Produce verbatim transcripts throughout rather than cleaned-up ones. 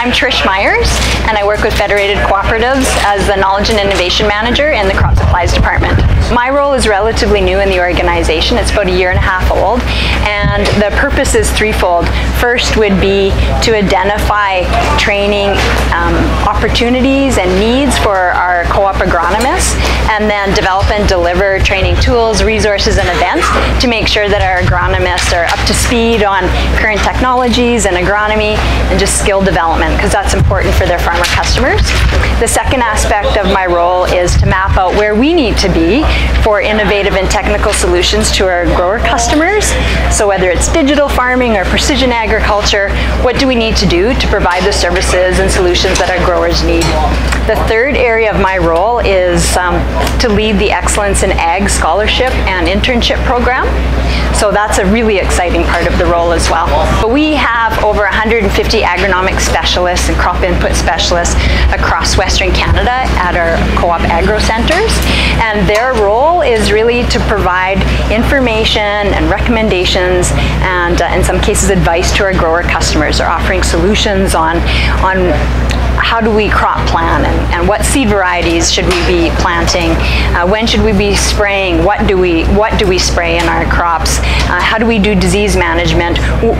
I'm Trish Myers, and I work with Federated Cooperatives as the Knowledge and Innovation Manager in the Crop Supplies Department. My role is relatively new in the organization. It's about a year and a half old, and the purpose is threefold. First would be to identify training um, opportunities and needs for our co-op agronomists, and then develop and deliver training tools, resources, and events to make sure that our agronomists are up to speed on current technologies and agronomy and just skill development, because that's important for their farmer customers. The second aspect of my role is to map out where we need to be for innovative and technical solutions to our grower customers. So whether it's digital farming or precision agriculture, what do we need to do to provide the services and solutions that our growers need? The third area of my role is um, to lead the Excellence in Ag Scholarship and Internship Program. So that's a really exciting part of the role as well. But we have over one hundred fifty agronomic specialists and crop input specialists across Western Canada at our co-op agro centers, and their role is really to provide information and recommendations and uh, in some cases advice to our grower customers. They're offering solutions on, on how do we crop plan, and, and what seed varieties should we be planting, uh, when should we be spraying, what do we what do we spray in our crops, uh, how do we do disease management,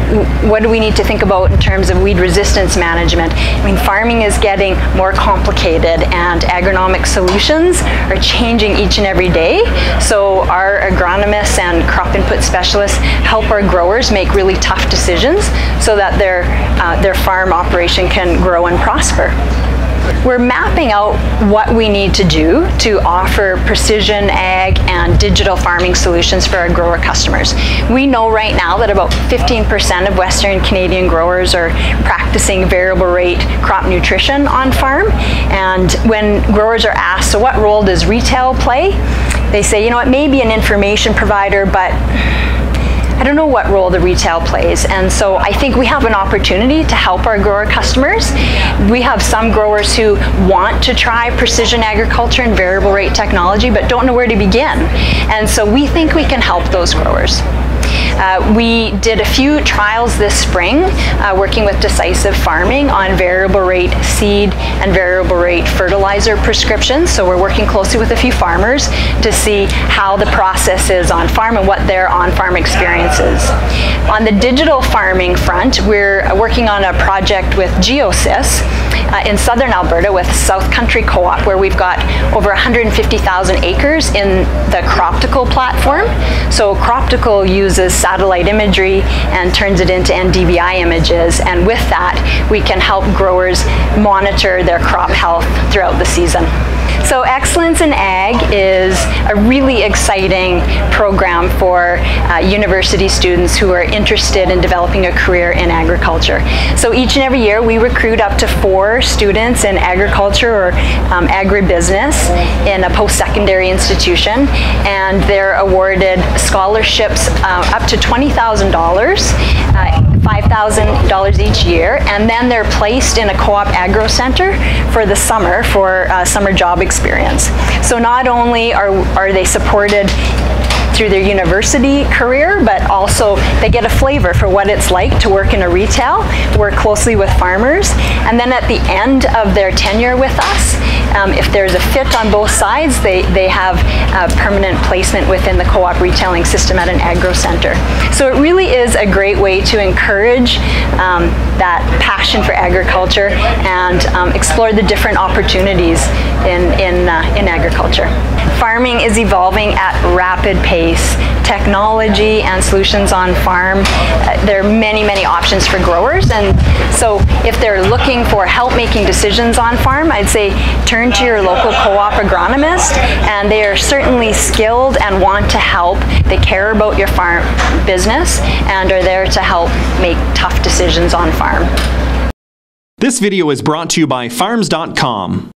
w what do we need to think about in terms of weed resistance management. I mean, farming is getting more complicated and agronomic solutions are changing each and every day, so our agronomists and crop input specialists help our growers make really tough decisions so that their, uh, their farm operation can grow and prosper. We're mapping out what we need to do to offer precision ag and digital farming solutions for our grower customers. We know right now that about fifteen percent of Western Canadian growers are practicing variable rate crop nutrition on farm, and when growers are asked, so what role does retail play? They say, you know, it may be an information provider, but I don't know what role the retail plays, and so I think we have an opportunity to help our grower customers. We have some growers who want to try precision agriculture and variable rate technology but don't know where to begin, and so we think we can help those growers. Uh, we did a few trials this spring uh, working with Decisive Farming on variable rate seed and variable rate fertilizer prescriptions. So we're working closely with a few farmers to see how the process is on farm and what their on-farm experience is. On the digital farming front, we're working on a project with Geosys uh, in southern Alberta with South Country Co-op, where we've got over one hundred fifty thousand acres in the Croptical platform. So Croptical uses satellite imagery and turns it into N D V I images, and with that we can help growers monitor their crop health throughout the season. So Excellence in Ag is a really exciting program for uh, university students who are interested in developing a career in agriculture. So each and every year we recruit up to four students in agriculture or um, agribusiness in a post-secondary institution, and they're awarded scholarships uh, up to twenty thousand dollars. Uh, five thousand dollars each year, and then they're placed in a co-op agro center for the summer for uh, summer job experience. So not only are, are they supported through their university career, but also they get a flavor for what it's like to work in a retail, work closely with farmers, and then at the end of their tenure with us, um, if there's a fit on both sides, they, they have a permanent placement within the co-op retailing system at an agro center. So it really is a great way to encourage um, that passion for agriculture and um, explore the different opportunities in, in, uh, in agriculture. Farming is evolving at rapid pace. Technology and solutions on farm, uh, there are many, many options for growers, and so if they're looking for help making decisions on farm, I'd say turn to your local co-op agronomist, and they are certainly skilled and want to help. They care about your farm business and are there to help make tough decisions on farm. This video is brought to you by farms dot com.